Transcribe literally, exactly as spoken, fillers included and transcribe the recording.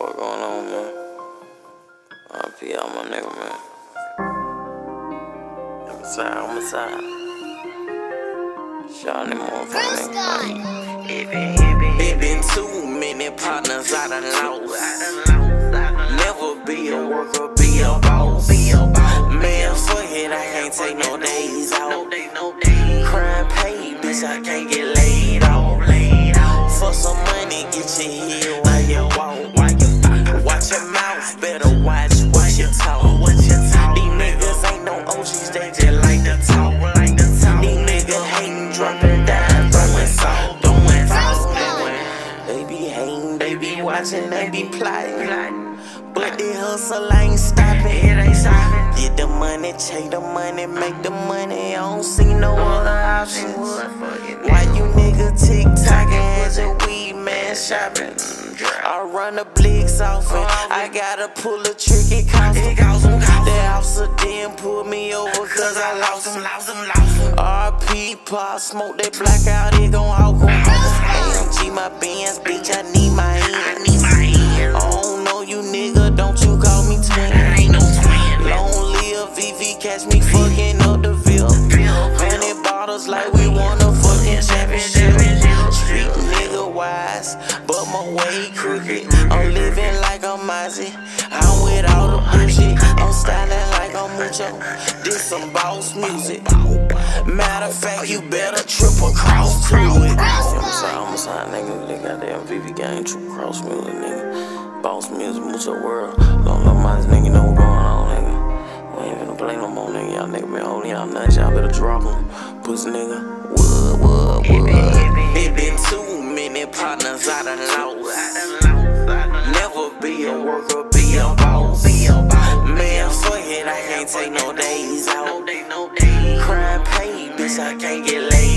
fuck going on, man? R P out my nigga, man. Homicide, homicide. Shot them motherfuckers, nigga. It been too many partners I done lost. Never be a worker, be a boss. Man, fuck it, I can't take no days out. Crime paid, bitch, I can't get laid off. For some money, get your heel while you walk. Watch your mouth, better watch what you talk. These niggas ain't no O Gs, they just like to talk. These niggas hating, dropping down, throwing salt. They be hating, they be watching, they be plotting. But the hustle ain't stopping. Get the money, chase the money, make the money. I don't see no other options. Why you nigga tick-tocking as a weed man shopping? I run the blicks off and I gotta pull a trick, it cost him. The officer didn't pull me over cause I lost him. R P Pop, smoke that blackout, it gon' hawk him. A M G my bands, bitch, I need my hands. I don't know you nigga, don't you call me twin. Long live V V, catch me fucking up the Ville. Hundred bottles like we won a fucking championship. Street nigga wise, but my way crooked. I'm living like I'm Mozzie, I'm with all the bullshit. I'm styling like I'm Mucho, this some boss music. Matter of fact, you better triple cross to it. Homicide, homicide, nigga, they got that M V V gang, triple cross music, nigga. Boss music, Mucho world. Don't know my nigga, know what's going on, nigga. We ain't finna play no more, nigga. Y'all nigga been holding y'all nuts, y'all better drop them. Pussy nigga, what, what, what? It been too many partners I done lost. Never be a worker, be a boss. Man, fuck it, I can't take no days out. Crime paid, bitch, I can't get laid.